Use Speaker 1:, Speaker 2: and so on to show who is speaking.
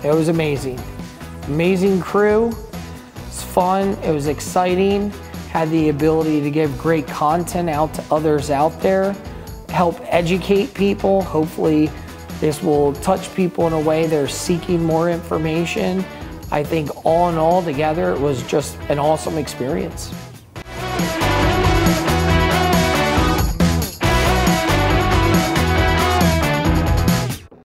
Speaker 1: It was amazing. Amazing crew. It's fun. It was exciting. Had the ability to give great content out to others out there, help educate people. Hopefully this will touch people in a way they're seeking more information. I think all in all together, it was just an awesome experience.